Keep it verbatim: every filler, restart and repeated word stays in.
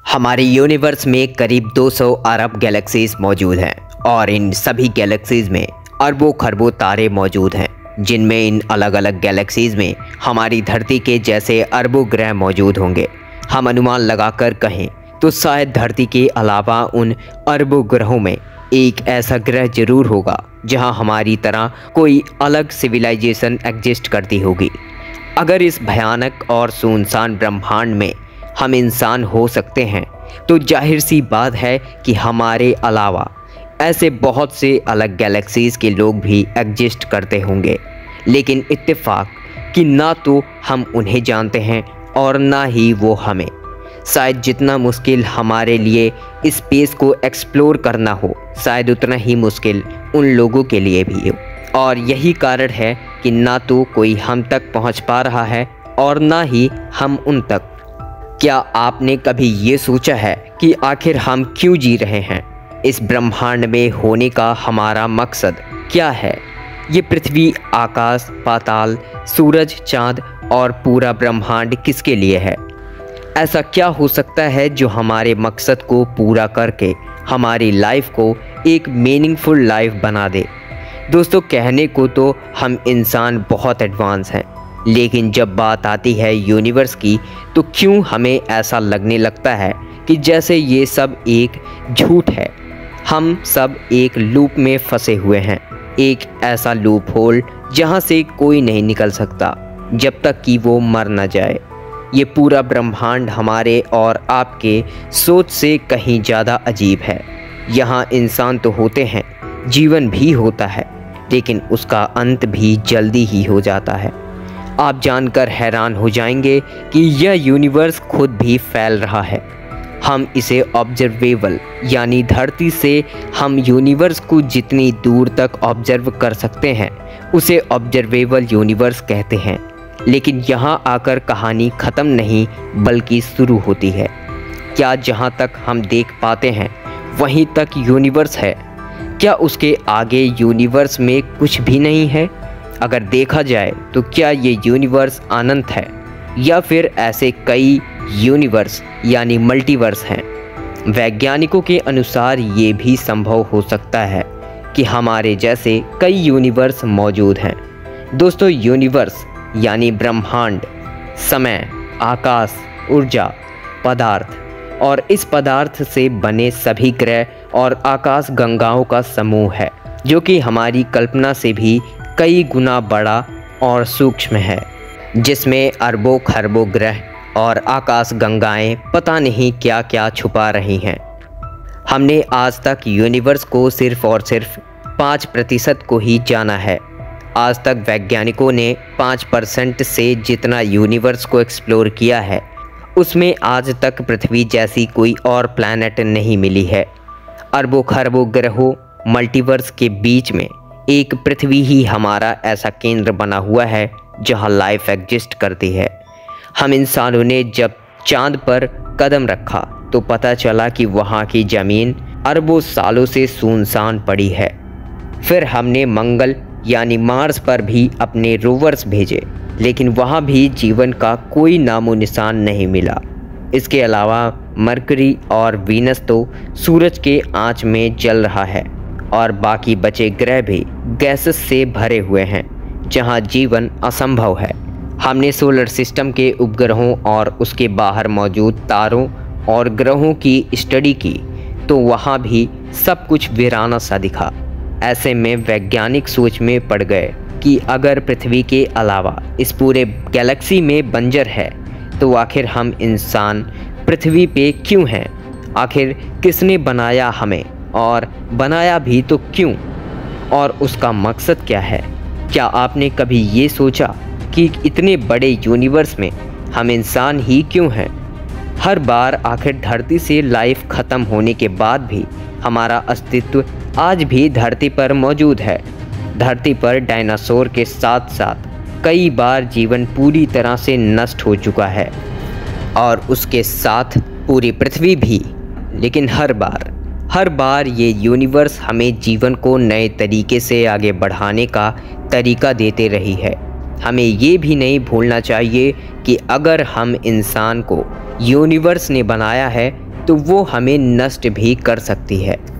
हमारे यूनिवर्स में करीब दो सौ अरब गैलेक्सीज मौजूद हैं और इन सभी गैलेक्सीज में अरबों खरबों तारे मौजूद हैं, जिनमें इन अलग अलग गैलेक्सीज में हमारी धरती के जैसे अरबों ग्रह मौजूद होंगे। हम अनुमान लगाकर कहें तो शायद धरती के अलावा उन अरबों ग्रहों में एक ऐसा ग्रह जरूर होगा जहां हमारी तरह कोई अलग सिविलाइजेशन एग्जिस्ट करती होगी। अगर इस भयानक और सुनसान ब्रह्मांड में हम इंसान हो सकते हैं तो जाहिर सी बात है कि हमारे अलावा ऐसे बहुत से अलग गैलेक्सीज़ के लोग भी एग्जिस्ट करते होंगे, लेकिन इत्तेफाक कि ना तो हम उन्हें जानते हैं और ना ही वो हमें। शायद जितना मुश्किल हमारे लिए स्पेस को एक्सप्लोर करना हो, शायद उतना ही मुश्किल उन लोगों के लिए भी हो। और यही कारण है कि ना तो कोई हम तक पहुंच पा रहा है और ना ही हम उन तक। क्या आपने कभी ये सोचा है कि आखिर हम क्यों जी रहे हैं? इस ब्रह्मांड में होने का हमारा मकसद क्या है? ये पृथ्वी, आकाश, पाताल, सूरज, चाँद और पूरा ब्रह्मांड किसके लिए है? ऐसा क्या हो सकता है जो हमारे मकसद को पूरा करके हमारी लाइफ को एक मीनिंगफुल लाइफ बना दे? दोस्तों, कहने को तो हम इंसान बहुत एडवांस हैं, लेकिन जब बात आती है यूनिवर्स की तो क्यों हमें ऐसा लगने लगता है कि जैसे ये सब एक झूठ है। हम सब एक लूप में फंसे हुए हैं, एक ऐसा लूप होल जहाँ से कोई नहीं निकल सकता जब तक कि वो मर न जाए। ये पूरा ब्रह्मांड हमारे और आपके सोच से कहीं ज़्यादा अजीब है। यहाँ इंसान तो होते हैं, जीवन भी होता है, लेकिन उसका अंत भी जल्दी ही हो जाता है। आप जानकर हैरान हो जाएंगे कि यह यूनिवर्स खुद भी फैल रहा है। हम इसे ऑब्जर्वेबल यानी धरती से हम यूनिवर्स को जितनी दूर तक ऑब्जर्व कर सकते हैं उसे ऑब्जर्वेबल यूनिवर्स कहते हैं। लेकिन यहाँ आकर कहानी ख़त्म नहीं बल्कि शुरू होती है। क्या जहाँ तक हम देख पाते हैं वहीं तक यूनिवर्स है? क्या उसके आगे यूनिवर्स में कुछ भी नहीं है? अगर देखा जाए तो क्या ये यूनिवर्स अनंत है या फिर ऐसे कई यूनिवर्स यानी मल्टीवर्स हैं? वैज्ञानिकों के अनुसार ये भी संभव हो सकता है कि हमारे जैसे कई यूनिवर्स मौजूद हैं। दोस्तों, यूनिवर्स यानी ब्रह्मांड, समय, आकाश, ऊर्जा, पदार्थ और इस पदार्थ से बने सभी ग्रह और आकाश गंगाओं का समूह है, जो कि हमारी कल्पना से भी कई गुना बड़ा और सूक्ष्म है, जिसमें अरबों खरबों ग्रह और आकाश गंगाएं पता नहीं क्या क्या छुपा रही हैं। हमने आज तक यूनिवर्स को सिर्फ और सिर्फ पाँच प्रतिशत को ही जाना है। आज तक वैज्ञानिकों ने पाँच परसेंट से जितना यूनिवर्स को एक्सप्लोर किया है उसमें आज तक पृथ्वी जैसी कोई और प्लैनेट नहीं मिली है। अरबों खरबों ग्रहों मल्टीवर्स के बीच में एक पृथ्वी ही हमारा ऐसा केंद्र बना हुआ है जहां लाइफ एग्जिस्ट करती है। हम इंसानों ने जब चांद पर कदम रखा तो पता चला कि वहां की ज़मीन अरबों सालों से सुनसान पड़ी है। फिर हमने मंगल यानी मार्स पर भी अपने रोवर्स भेजे, लेकिन वहां भी जीवन का कोई नामो निशान नहीं मिला। इसके अलावा मरकरी और वीनस तो सूरज के आंच में जल रहा है और बाकी बचे ग्रह भी गैसेस से भरे हुए हैं जहां जीवन असंभव है। हमने सोलर सिस्टम के उपग्रहों और उसके बाहर मौजूद तारों और ग्रहों की स्टडी की तो वहां भी सब कुछ वीराना सा दिखा। ऐसे में वैज्ञानिक सोच में पड़ गए कि अगर पृथ्वी के अलावा इस पूरे गैलेक्सी में बंजर है तो आखिर हम इंसान पृथ्वी पे क्यों हैं? आखिर किसने बनाया हमें, और बनाया भी तो क्यों, और उसका मकसद क्या है? क्या आपने कभी ये सोचा कि इतने बड़े यूनिवर्स में हम इंसान ही क्यों हैं? हर बार आखिर धरती से लाइफ ख़त्म होने के बाद भी हमारा अस्तित्व आज भी धरती पर मौजूद है। धरती पर डायनासोर के साथ साथ कई बार जीवन पूरी तरह से नष्ट हो चुका है और उसके साथ पूरी पृथ्वी भी। लेकिन हर बार हर बार ये यूनिवर्स हमें जीवन को नए तरीके से आगे बढ़ाने का तरीका देते रही है। हमें ये भी नहीं भूलना चाहिए कि अगर हम इंसान को यूनिवर्स ने बनाया है तो वो हमें नष्ट भी कर सकती है।